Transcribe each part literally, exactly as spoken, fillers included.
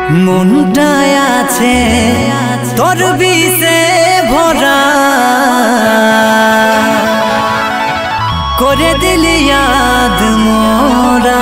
মনটায় আছে তোর বিষে ভরা করে দিলি याद মোরা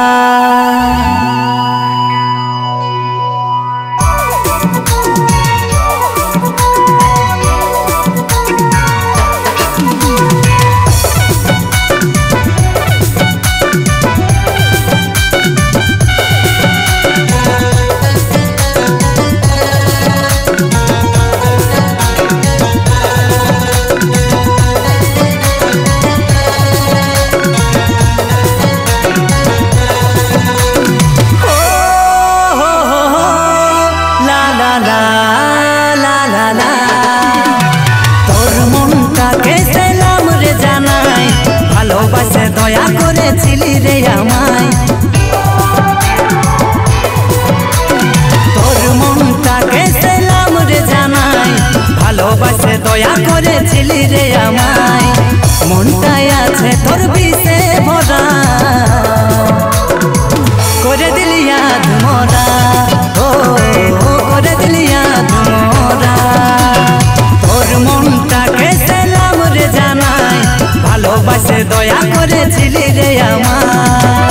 দয়া করেছিলি রে আমায় তোর মনটাকে সালাম রে জানাই ভালোবাসে দয়া করেছিলি রে আমায় মনটায় আছে তোর বিষে ভরা করে দিলি याद মোরা ও করে দিলি याद মোরা তোর মনটাকে সালাম রে জানাই ভালোবাসে দয়া করেছিলি রে আমার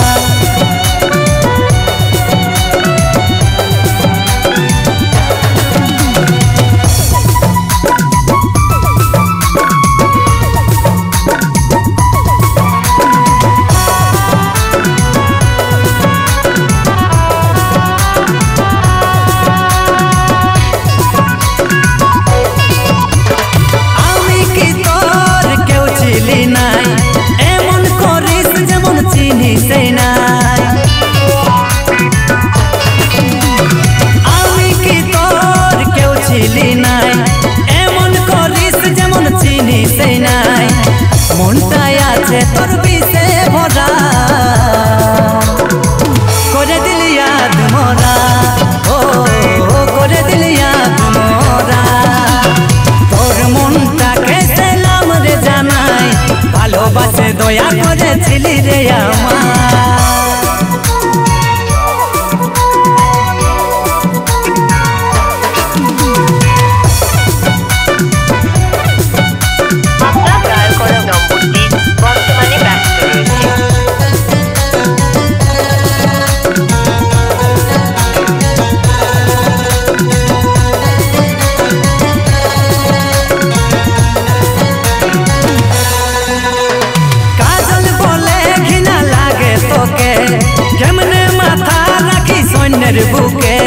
মনটায় আছে তোর বিষে ভরা করে দিলি याद মোরা ও করে দিলি याद মোরা তোর মনটাকে সালাম রে জানাই ভালোবাসে দয়া করেছিলি রে আমার বুকে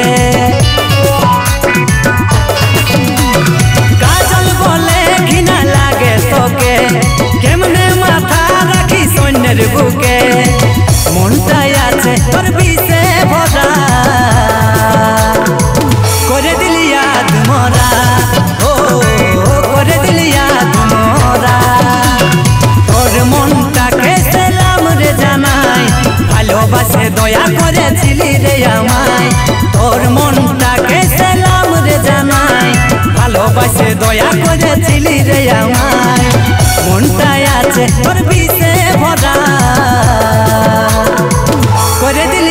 কাজল বলে ঘৃণা লাগে তোকে কেমনে মাথা রাখি সৈন্যের বুকে মনটায় আছে তোর বিষে ভরা করে দিলি याद মোরা ও করে দিলি याद মোরা তোর মনটাকে সালাম রে জানাই ভালোবাসে দয়া করেছিলি রে আমায় তোর মনটাকে সালাম রে জানাই ভালোবাসে দয়া করেছিলি রে আমায় মনটায় আছে তোর বিষে ভরা করে দিলি